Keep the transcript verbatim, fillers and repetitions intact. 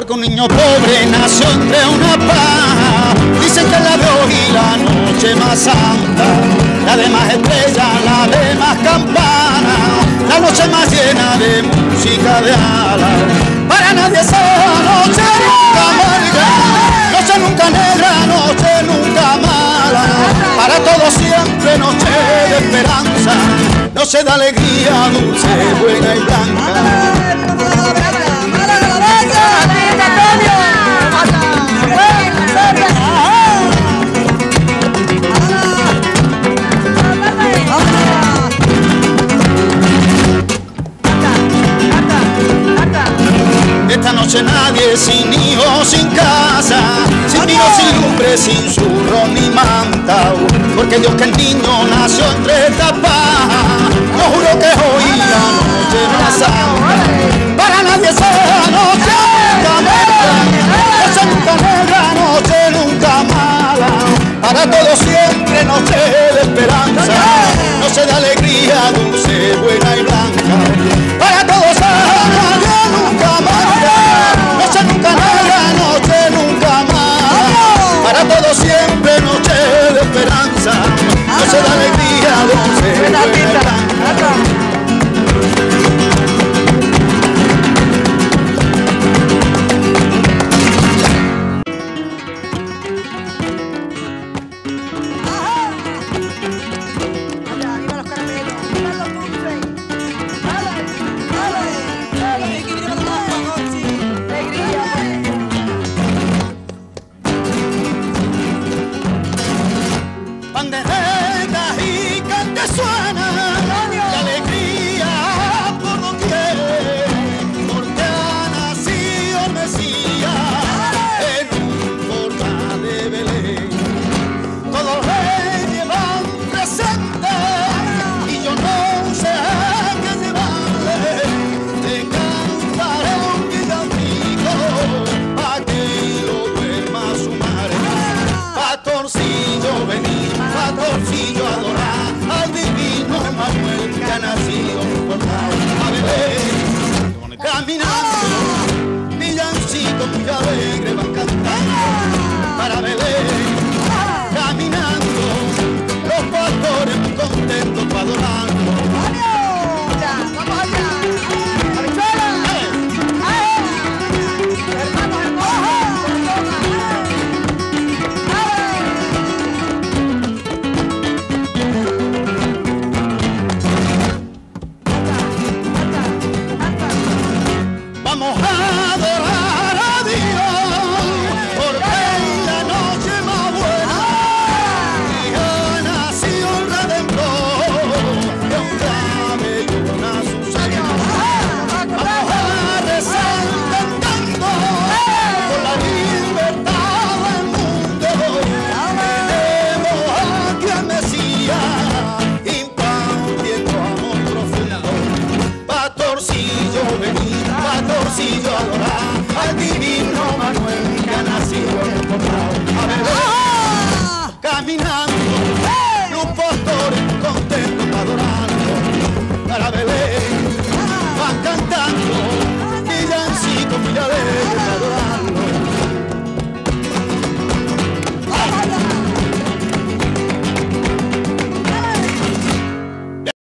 porque un niño pobre nació entre una paja. Dicen que la de hoy y la noche más santa, la de más estrellas, la de más campana, la noche más llena de música de alas. Para nadie esa noche nunca amarga, noche nunca negra, noche nunca mala. Para todos siempre noche de esperanza, noche de alegría dulce, buena y blanca. Esta noche nadie sin hijos, sin casa, sin vino, sin lumbre, sin zurro ni manta, porque Dios que el niño nació entre esta paja, yo juro que hoy la noche más santa. Para nadie esa noche nunca negra, noche nunca negra, noche nunca mala. Para todos siempre noche de esperanza, noche de alegría dulce, buena y blanca. Para todos nadie nunca amarga, noche nunca negra, noche nunca mala. Para todos siempre noche de esperanza, noche de alegría dulce, buena y blanca. Banderetas y cante suena, la alegría por doquier, porque ha nacido el Mesías en un portal de Belén. Todos le llevan presente y yo no sé a qué llevarle. Le cantaré un villancico pa' que lo duerma su madre. Pastorcillo vení, pastorcillo adorar al divino Manuel que ha nacido por a Belén. Caminando, villancicos muy alegres van cantando para Belén. Caminando, los pastores muy contentos para adorarlo. ¡Vamos allá! Vamos a adorar a Dios, porque es la noche más buena y ha nacido el Redentor, que un cabello una Susana. Vamos a rezar cantando por la libertad del mundo. Tenemos aquí al Mesías impartiendo amor profundo. Pastorcillo vení, pastorcillo adorar al divino Manuel que ha nacido en el portal a Belén. Caminando, los pastores contentos para adorarlo para Belén. Van cantando villancicos muy alegres.